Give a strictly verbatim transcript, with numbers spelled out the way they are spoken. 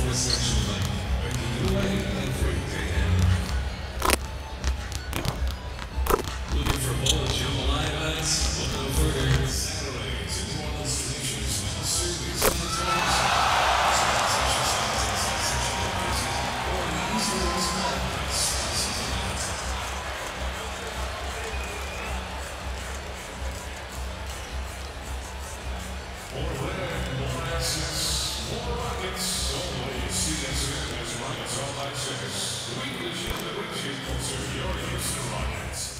Looking for more Joe live events? Look no further. Saturday, Timberwolves stations, Series and the Tours. Or the East Coast Mavericks. More land, more access, more rockets. Only C S N as Rockets All Access. The weekly show that brings you closer to your Houston Rockets.